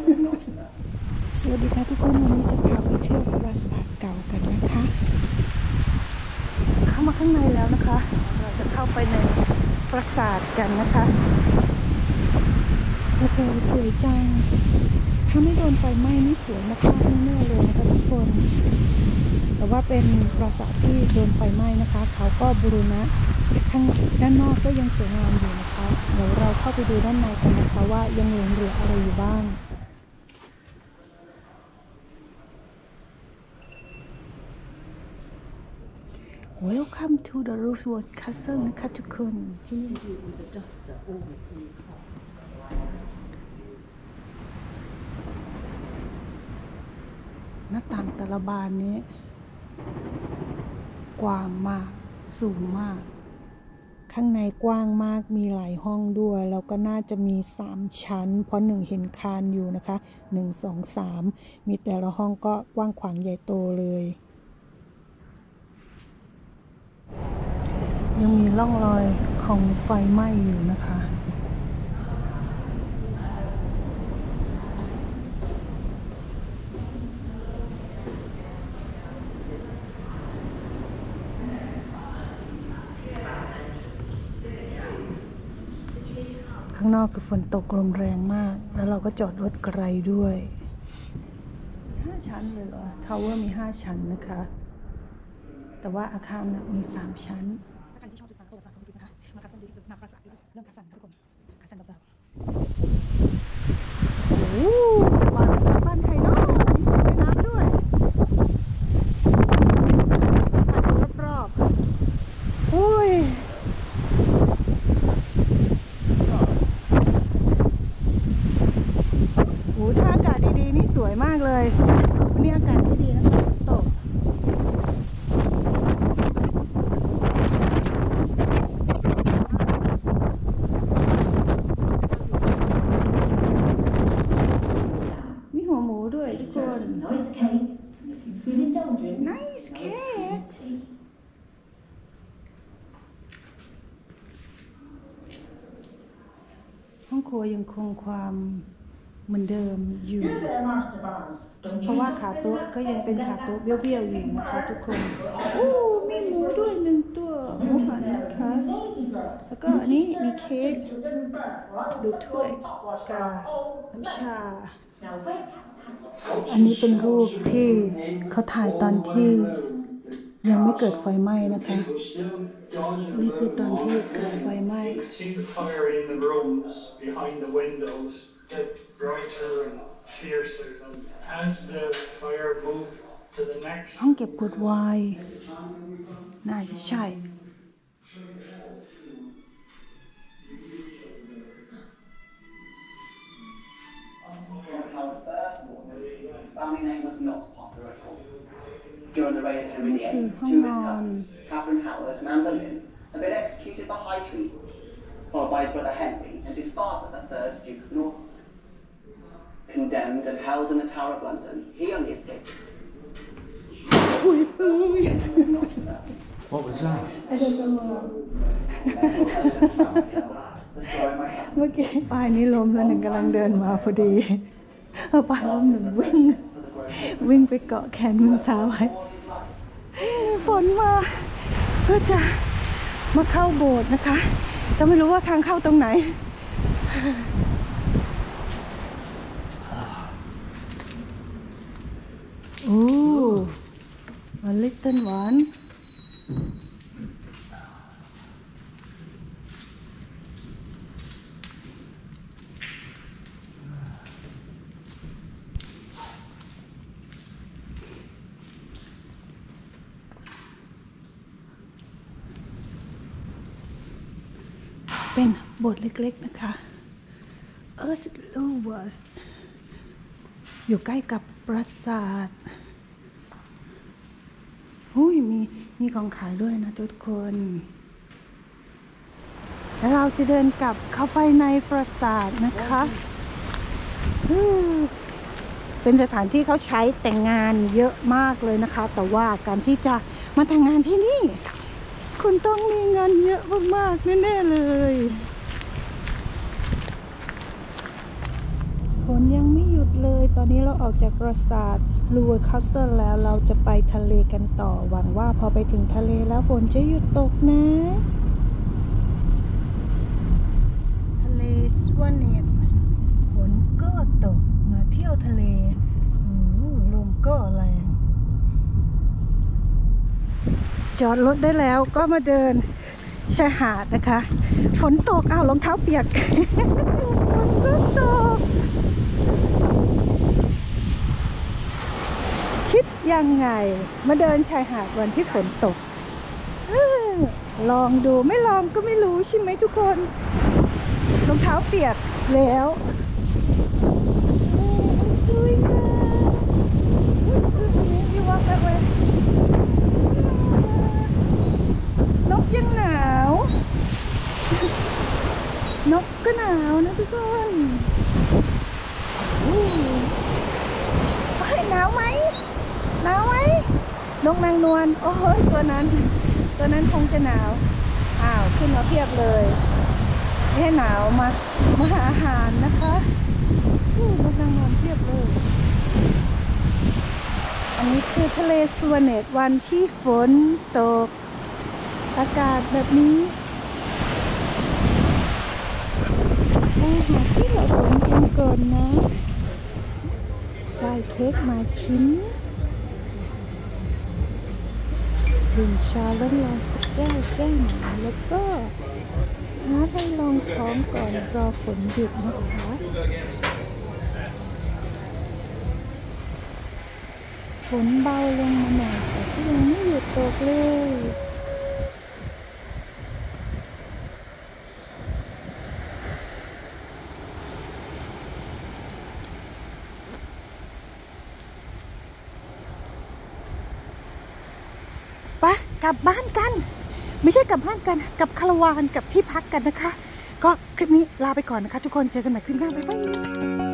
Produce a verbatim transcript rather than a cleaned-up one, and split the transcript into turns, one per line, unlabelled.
สวัสดีค่ะทุกคนวันนี้จะพาไปเที่ยวปราสาทเก่ากันนะคะเข้ามาข้างในแล้วนะคะเราจะเข้าไปในปราสาทกันนะคะโอ้โหสวยจังถ้าไม่โดนไฟไหม้นี่สวยมากๆแน่ๆเลยนะคะทุกคนแต่ว่าเป็นปราสาทที่โดนไฟไหม้นะคะเขาก็บูรณะข้างด้านนอกก็ยังสวยงามอยู่นะคะเดี๋ยวเราเข้าไปดูด้านในกันนะคะว่ายังหลงเหลืออะไรอยู่บ้าง Welcome to the Rosewood Castle นะคะทุกคนที่หน้าต่างแต่ละบานนี้กว้างมากสูงมากข้างในกว้างมากมีหลายห้องด้วยแล้วก็น่าจะมีสามชั้นเพราะหนึ่งเห็นคานอยู่นะคะหนึ่ง สอง สามมีแต่ละห้องก็กว้างขวางใหญ่โตเลยยังมีร่องรอยของไฟไหม้อยู่นะคะข้างนอกคือฝนตกลมแรงมากแล้วเราก็จอดรถไกลด้วยห้าชั้นเลยเหรอทาวเวอร์มีห้าชั้นนะคะแต่ว่าอาคารมีสามชั้นถ้าใครที่ชอบศึกษาประวัติศาสตร์ของอังกฤษนะคะมาคัสซันดีที่สุดมาปราสาทดีที่สุดเรื่องคัสซันค่ะทุกคนคัสซันแบบโอ้โหบ้านบ้านใครเนาะมีสระว่ายน้ำด้วยรอบๆอุ้ยโอ้ถ้าอากาศดีๆนี่สวยมากเลยวันนี้อากาศดีๆนะคะตกด้วยทุกคน nice cake nice cake ห้องครัวยังคงความเหมือนเดิมอยู่เพราะว่าขาโต๊ะก็ยังเป็นขาโต๊ะเบี้ยวๆอยู่นะคะทุกคนโอ้มีหมูด้วยหนึ่งตัวหมูหันนะคะแล้วก็อันนี้มีเค้กดูถ้วยกาน้ำชาอันนี้เป็นรูปที่เขาถ่ายตอนที่ยังไม่เกิดไฟไหม้นะคะนี่คือตอนที่เกิดไฟไหม้ห้องเก็บขวดไวน์น่าจะใช่
Family name was not popular at all. During the reign of Henry the eighth, two of his cousins, Catherine Howard and Anne Boleyn, had been executed for high treason, followed by his brother Henry and his father, the third Duke of Norfolk. Condemned and held in the Tower of London, he only escaped.
What was that?
I don't know. เมื่อกี้ป้ายนี้ล้มแล้วหนึ่งกำลังเดินมาพอดีเอาป้ายล้มหนึ่งวิ่งวิ่งไปเกาะแขนมือซ้ายไว้ฝนมาเพื่อจะมาเข้าโบสถ์นะคะแต่ไม่รู้ว่าทางเข้าตรงไหนโอ้a little oneเป็นโบสถ์เล็กๆนะคะเออสโลวัสอยู่ใกล้กับปราสาทหุ้ยมีมีของขายด้วยนะทุกคนแล้วเราจะเดินกลับเข้าไปในปราสาทนะคะเป็นสถานที่เขาใช้แต่งงานเยอะมากเลยนะคะแต่ว่าการที่จะมาแต่งงานที่นี่คุณต้องมีเงินเยอะมากๆแน่ๆเลยฝนยังไม่หยุดเลย ตอนนี้เราออกจากปราสาทลูเวอร์คัสเซิลแล้วเราจะไปทะเลกันต่อหวังว่าพอไปถึงทะเลแล้วฝนจะหยุดตกนะทะเลสวาเนตฝนก็ตกมาเที่ยวทะเลลมก็แรงจอดรถได้แล้วก็มาเดินชายหาดนะคะฝนตกอ้าวรองเท้าเปียก ฝนก็ตกคิดยังไงมาเดินชายหาดวันที่ฝนตกลองดูไม่ลองก็ไม่รู้ใช่ไหมทุกคนรองเท้าเปียกแล้วสวยงามyou walk that way นกยังหนาวนกก็หนาวนะทุกคนหนาวไหมหนาวไหมนกนางนวลโอ้ยตัวนั้นตัวนั้นคงจะหนาวอ้าวขึ้นมาเพียบเลยไม่ให้หนาวมามาหาอาหารนะคะนกนางนวลเพียบเลยอันนี้คือทะเลสวาเนตวันที่ฝนตกอากาศแบบนี้ไปหาที่หลบฝนกันก่อนนะได้เค้กมาชิ้นดื่มชาร้อนๆสักแก้วแก้วหนึ่งแล้วก็หาอะไรรองท้องก่อนรอฝนหยุดนะคะฝนเบาลงมาหน่อยแต่ก็ยังไม่หยุดตกเลยปะกลับบ้านกันไม่ใช่กลับบ้านกันกลับคาราวานกับที่พักกันนะคะก็คลิปนี้ลาไปก่อนนะคะทุกคนเจอกันใหม่คลิปหน้าบ๊ายบาย